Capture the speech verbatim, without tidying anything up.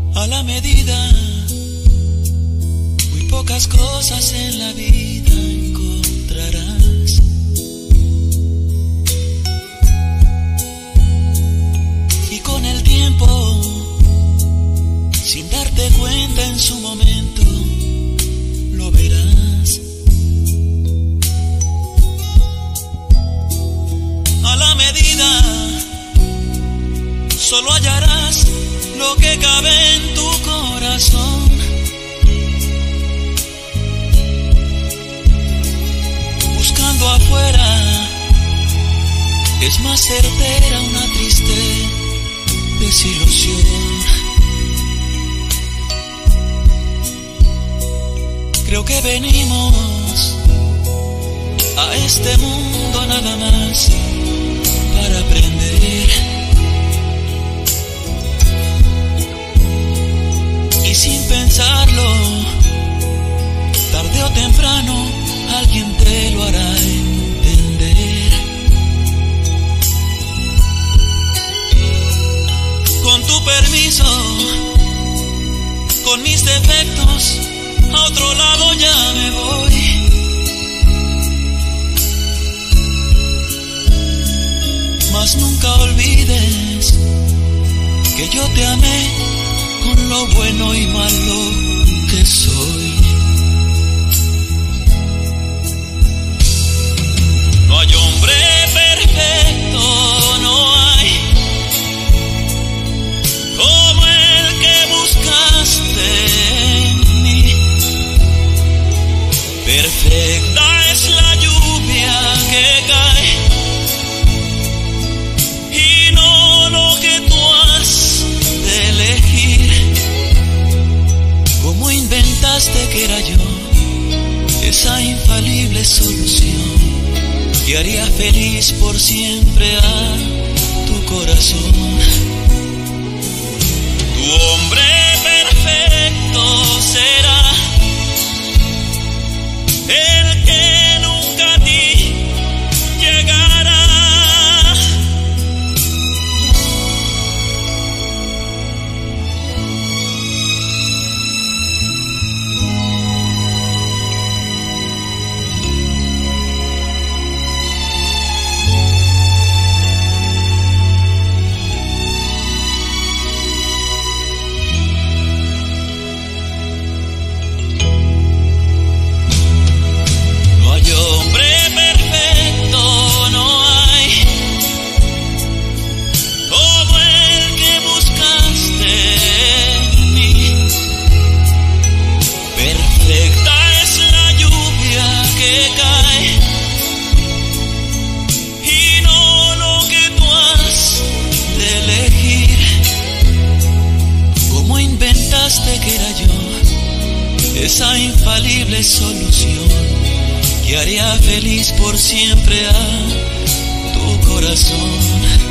a la medida. Muy pocas cosas en la vida encontrarás. Y con el tiempo, sin darte cuenta en su momento, lo verás. A la medida, solo hallarás lo que cabe en tu corazón. Buscando afuera, es más certera una triste desilusión. Creo que venimos a este mundo nada más para aprender. Y sin pensarlo, tarde o temprano, alguien te lo hará entender. Con tu permiso, con mis defectos, a otro lado ya me voy. Mas nunca olvides que yo te amé con lo bueno y malo que soy. No hay hombre perfecto, no hay como el que buscaste en mí. Perfecta es la lluvia que cae y no lo que tú has de elegir. ¿Cómo inventaste que era yo esa infalible solución que haría feliz por siempre a tu corazón? Tu hombre perfecto será el que nunca a ti llegará. Que era yo esa infalible solución que haría feliz por siempre a tu corazón.